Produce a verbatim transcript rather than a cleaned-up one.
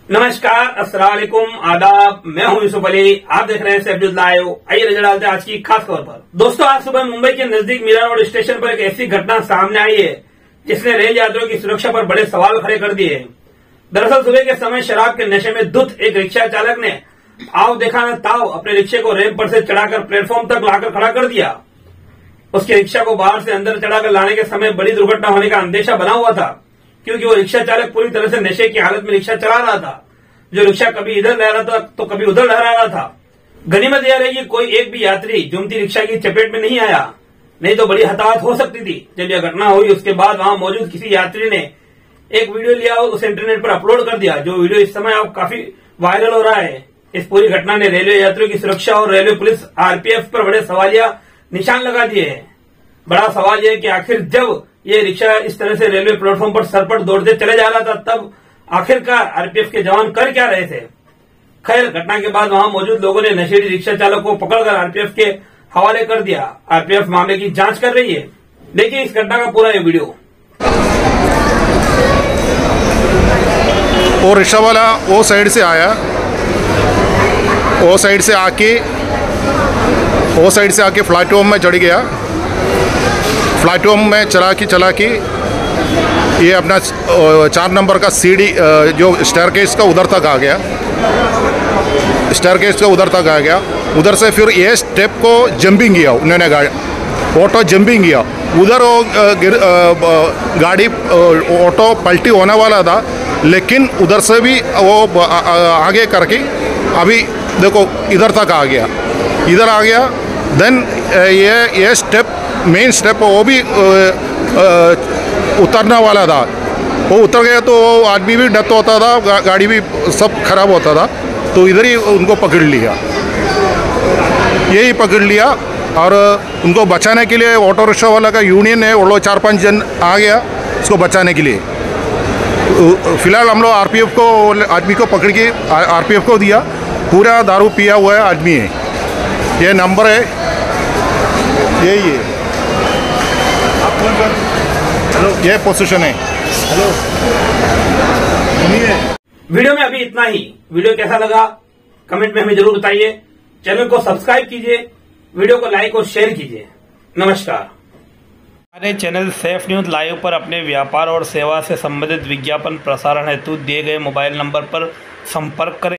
नमस्कार, अस्सलाम वालेकुम, आदाब। मैं हूं यूसुफ अली, आप देख रहे हैं सैफ न्यूज़ लाइव। आइए नजर डालते हैं आज की खास खबर पर। दोस्तों, आज सुबह मुंबई के नजदीक मीरा रोड स्टेशन पर एक ऐसी घटना सामने आई है जिसने रेल यात्रियों की सुरक्षा पर बड़े सवाल खड़े कर दिए हैं। दरअसल सुबह के समय शराब के नशे में धुत एक रिक्शा चालक ने आओ देखा न ताव अपने रिक्शे को रैंप पर से चढ़ाकर प्लेटफॉर्म तक लाकर खड़ा कर दिया। उसके रिक्शा को बाहर से अंदर चढ़ाकर लाने के समय बड़ी दुर्घटना होने का अंदेशा बना हुआ था, क्योंकि वो रिक्शा चालक पूरी तरह से नशे की हालत में रिक्शा चला रहा था। जो रिक्शा कभी इधर लहरा था तो कभी उधर लहरा रहा था। गनीमत यह रही कि कोई एक भी यात्री झूमती रिक्शा की चपेट में नहीं आया, नहीं तो बड़ी हताहत हो सकती थी। जब यह घटना हुई उसके बाद वहां मौजूद किसी यात्री ने एक वीडियो लिया और उसे इंटरनेट पर अपलोड कर दिया, जो वीडियो इस समय अब काफी वायरल हो रहा है। इस पूरी घटना ने रेलवे यात्रियों की सुरक्षा और रेलवे पुलिस आरपीएफ पर बड़े सवालिया निशान लगा दिए हैं। बड़ा सवाल यह है कि आखिर जब ये रिक्शा इस तरह से रेलवे प्लेटफॉर्म पर सरपट दौड़ते चले जा रहा था, तब आखिरकार आरपीएफ के जवान कर क्या रहे थे। खैर, घटना के बाद वहां मौजूद लोगों ने नशेड़ी रिक्शा चालक को पकड़कर आरपीएफ के हवाले कर दिया। आरपीएफ मामले की जांच कर रही है। देखिए इस घटना का पूरा ये वीडियो। वो रिक्शा वाला वो साइड से आया, वो साइड से आके वो साइड से आके प्लेटफॉर्म में चढ़ गया। प्लेटफॉर्म में चला के चला के ये अपना चार नंबर का सीढ़ी जो स्टेयरकेस का उधर तक आ गया स्टेयरकेस का उधर तक आ गया उधर से फिर ये स्टेप को जंपिंग किया उन्होंने, गाड़ी ऑटो जंपिंग किया उधर। वो गाड़ी ऑटो पलटी होने वाला था, लेकिन उधर से भी वो आगे करके अभी देखो इधर तक आ गया इधर आ गया देन ये ये स्टेप मेन स्टेप वो भी उतरने वाला था। वो उतर गया तो वो आदमी भी डेथ होता था, गा, गाड़ी भी सब खराब होता था। तो इधर ही उनको पकड़ लिया, यही पकड़ लिया और उनको बचाने के लिए ऑटो रिक्शा वाला का यूनियन है, वो लोग चार पांच जन आ गया उसको बचाने के लिए। फिलहाल हम लोग आरपीएफ को आदमी को पकड़ के आरपीएफ को दिया। पूरा दारू पिया हुआ है आदमी है। ये नंबर है, यही है, ये पोजीशन है। हेलो, वीडियो में अभी इतना ही। वीडियो कैसा लगा कमेंट में हमें जरूर बताइए। चैनल को सब्सक्राइब कीजिए, वीडियो को लाइक और शेयर कीजिए। नमस्कार। हमारे चैनल सैफ न्यूज़ लाइव पर अपने व्यापार और सेवा से संबंधित विज्ञापन प्रसारण हेतु दिए गए मोबाइल नंबर पर संपर्क करें।